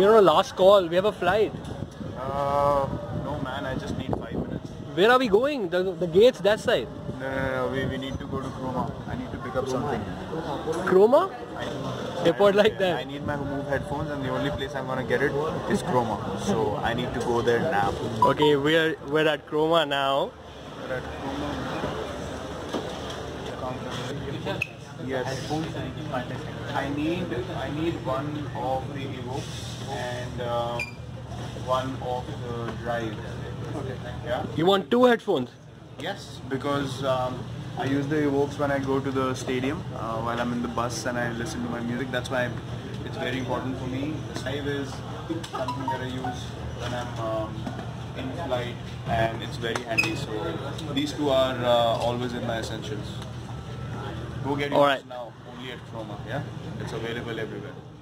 We're on a last call. We have a flight. No man, I just need 5 minutes. Where are we going? The gate's that side. No, we need to go to Chroma. I need to pick up something. Chroma? Airport like I that. need my Move headphones, and the only place I'm gonna get it is Chroma. So I need to go there now. Okay, we're at Chroma now. We're at Chroma. Yes. I need one of the evokes and one of the drive. Okay. Yeah. You want 2 headphones? Yes, because I use the evokes when I go to the stadium while I'm in the bus and I listen to my music. That's why it's very important for me. The drive is something that I use when I'm in flight, and it's very handy. So these two are always in my essentials. Go get yours now, only at Chroma. Yeah, it's available everywhere.